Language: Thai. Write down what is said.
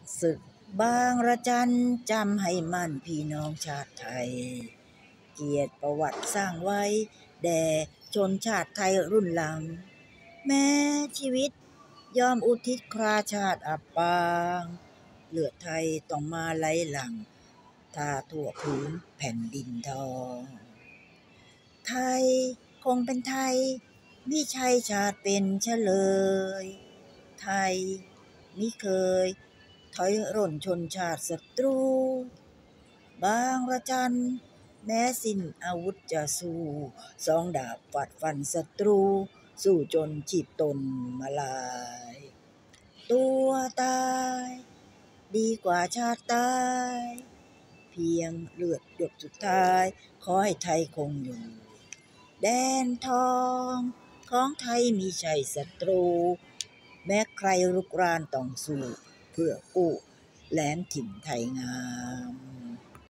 ศึกบางระจันจำให้มั่นพี่น้องชาติไทยเกียรติประวัติสร้างไว้แด่ชนชาติไทยรุ่นหลังแม้ชีวิตยอมอุทิศคราชาติอับปางเลือดไทยต้องมาไหลหลั่งท่าทั่วพื้นแผ่นดินทองไทยคงเป็นไทยมิใช่ชาติเป็นเฉลยไทยมิเคยถอยร่นชนชาติศัตรูบางระจันแม้สิ้นอาวุธจะสู้สองดาบฟัดฟันศัตรูสู้จนชีพตนมาลายตัวตายดีกว่าชาติตายเพียงเลือดหยดสุดท้ายขอให้ไทยคงอยู่แดนทองของไทยมิใช่ศัตรูแม้ใครรุกรานต้องสู้เพื่อกู้แหลมถิ่นไทยงาม